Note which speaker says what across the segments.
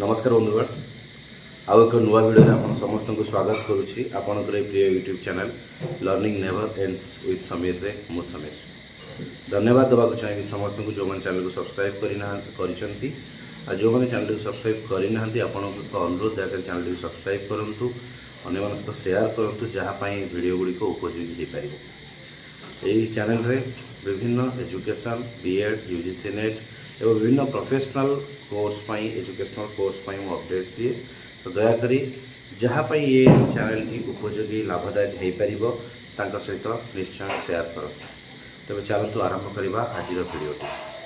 Speaker 1: नमस्कार बंधुगण आउ एक नुआ वीडियो आप समस्त को स्वागत करुच्ची आपंकर प्रिय YouTube channel learning never ends with Samir Ray मु समीर धन्यवाद देवाक चाहिए समस्त को जो मैंने चैनल को सब्सक्राइब करी जो मैंने चैनल को सब्सक्राइब करना अनुरोध दयाकर चैनल को सब्सक्राइब करूँ अन्य सहित शेयर करूँ जहाँपाई वीडियो गुड़िक उपयोगी हो पार यही चैनल रे विभिन्न एजुकेशन बीएड यूजीसी नेट एवं विभिन्न प्रोफेशनल कोर्स पाई एजुकेशनल कोर्स पाई मु अपडेट दिए तो दयाकोरी जहाँपाई ये चैनल टी उपयोगी लाभदायक हो पार सहित निश्चय शेयर कर तेज चलतु आरंभ करवा आज वीडियोटी।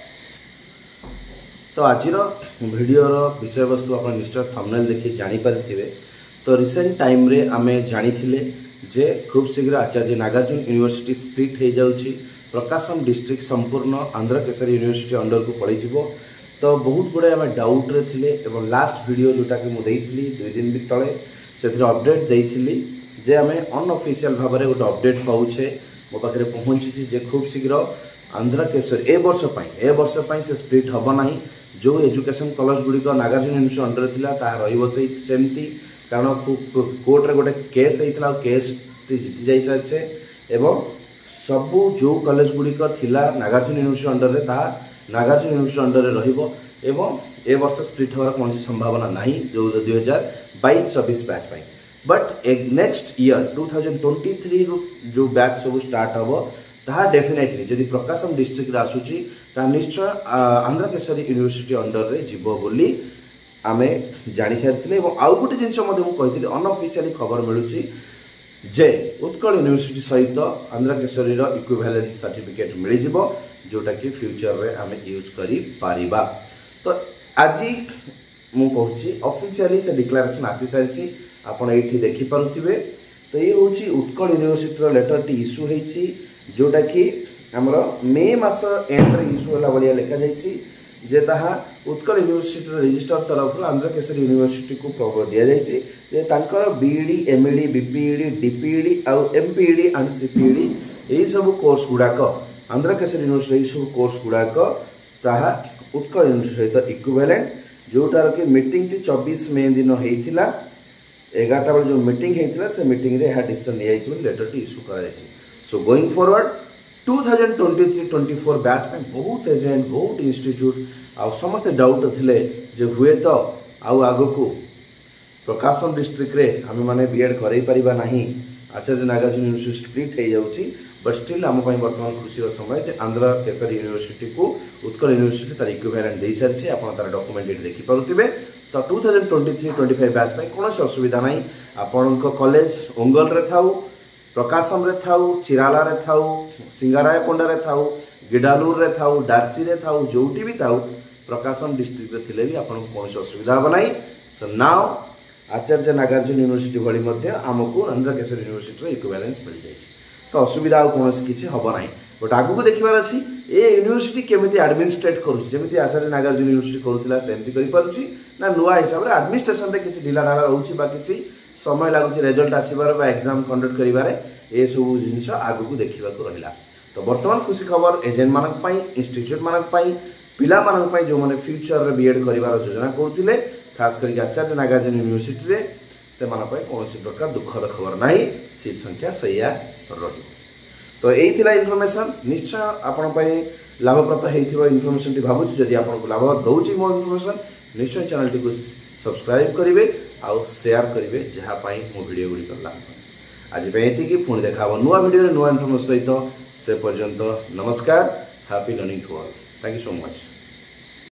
Speaker 1: तो आज वीडियोर विषय वस्तु आप निश्चय थंबनेल देखि जानी पारिथिबे। तो रिसेंट टाइम रे आमे जानिथिले जे खूब शीघ्र आचार्य नागार्जुन यूनिवर्सिटी स्प्लिट हो जाउछि प्रकाशम डिस्ट्रिक्ट संपूर्ण आंध्र केसरी यूनिवर्सिटी अंडर को पड़े तो बहुत गुड़े आम डाउट रे थिले एवं लास्ट वीडियो जोटा कि मुझे 2 दिन भी तले से अपडेट देइथिली जे आम अनऑफिशियल भाव में गोटे अपडेट पाउछे मो पाखे पहुंची जे खूब शीघ्र आंध्र केसरी ए वर्ष से स्प्लिट हम ना जो एजुकेशन कॉलेज गुड़िक नागार्जुन यूनिवर्सिटी अंडर थिला ताहा रहिबो सेमती कारण कोर्ट रे गोटे केस होता केस जीति जाई सारिछे एवं सबू जो कॉलेज गुड़िक थिला नागार्जुन यूनिवर्सिटी अंडर रे ताहा नागार्जुन यूनिवर्सिटी अंडर रे रहिबो एवं ए वर्ष स्प्लिट होवार कौन संभावना नहीं जो 2022-24 बैच पाई बट नेक्स्ट ईयर 2023 जो बैच सब स्टार्ट हम ताहा डेफिनेटली जदि प्रकाशम डिस्ट्रिक्ट रे आसुची ता निश्चय आंध्र केसरी यूनिवर्सिटी अंडर रे जीवो बोली आमे जानि सारिथिले एवं आउ गोटे जिनस मध्ये मु कहिथिले अनऑफिशियली खबर मिलुची जे उत्कल यूनिवर्सिटी सहित आंध्र केसरी रो इक्विवेलेंस सर्टिफिकेट मिल जिवो जोटा कि फ्यूचर रे आमे यूज करी पारिबा। तो आज मु कहूची ऑफिशियली से डिक्लेरेशन आसी सारिची आपण एठी देखि पारुथिबे। तो ये होची उत्कल यूनिवर्सिटी रो लेटर टी इश्यू हेची जोटा कि हमरो मे मास एंड रे इश्यू होला बलिया लेखा जाईची जे ताहा उत्कल यूनिवर्सिटी रजिस्टर तरफ आंध्र केसरी यूनिवर्सिटी को प्रपोज दिया जाईची जे तांकर बीईडी एमईडी बीपीईडी डीपीईडी आउ एमपीईडी एंड सीपीईडी एही सब कोर्स गुडाक आंध्र केसरी यूनिवर्सिटी सब कोर्स गुडाक ताहा उत्कल यूनिवर्सिटी सहित इक्विवेलेंट जोटार कि मीटिंग टी 24 मे दिन हेइथिला 11टा बेले जो मीटिंग हेइथिला से मीटिंग रे हा डिसीजन लिया जाईची लेटर टी इश्यू करा जाईची। सो गोइंग फॉरवर्ड 2023-24 बैच में बहुत एजेंट बहुत इंस्टीट्यूट आ समस्त डाउट थिले जे हुए तो आउ आगो को प्रकाशम डिस्ट्रिक्ट रे आमे माने बीएड करई परिबा नाही आचार्य नागार्जुन यूनिवर्सिटी स्प्लिट हे जाउची बट स्टिल आम वर्तमान खुशी समय जे आंध्र केसरी यूनिवर्सिटी को उत्कल यूनिवर्सिटी तार इक्विवेलेंट दे सारी आपन तार डॉक्यूमेंट देखि पारुथिबे। तो 2023-25 बैच में कौन असुविधा नहीं आपण कॉलेज ओंगल रे थाउ प्रकाशम रे थाउ चिराला रे थाउ सिंगारायकोंडा रे थाउ गिडालूर रे थाउ डार्सी रे थाउ जोटी भी थाउ प्रकाशम डिस्ट्रिक्ट रे थिले भी आपन कौन असुविधा हो नहीं। So now Acharya Nagarjuna university भली मध्य आमको आंध्र केसरी यूनिवर्सिटी रो इक्विवेलेंस मिल जायछि तो असुविधा आ कौन किछि हबो नाही बट आगु को देखिबार अछि ए यूनिवर्सिटी केमिति एडमिनिस्ट्रेट करूछि जेमिति आचार्य नागार्जुन यूनिवर्सिटी करूतिला सेमति करि पारुछि ना नुआ हिसाब रे एडमिनिस्ट्रेशन रे किछि ढिला ढाला रहउछि बा किछि समय लागुछि रिजल्ट आसीबार बा एग्जाम कंडक्ट करिबारे ए सब जिनिस आगु को देखिबा को रहिला। तो वर्तमान खुशी खबर एजेंट मानक पई इंस्टीट्यूट मानक पई पिला मानक पई जो माने फ्यूचर रे बीएड करिवार योजना करथिले खास करी आचार्य नागार्जुन यूनिवर्सिटी रे से मानक पई कोनोसी प्रकार दुखद खबर नाही सीट संख्या सहीया रही। तो यही थिला इनफॉरमेशन निश्चय आपण पई लाभप्रद हेइथिबो इनफॉरमेशन टी भाबुछि जदि आपण को लाभ दउछि मो इनफॉरमेशन निश्चय चैनल टी को सब्सक्राइब करिवे आउ शेयर करिवे जहा पाई मो वीडियो गुडी करला। आज पे एतिकी पुणी देखा नुआ वीडियो रे नुआ इनफॉरमेशन सहित से पर्यंत नमस्कार happy learning to all thank you so much.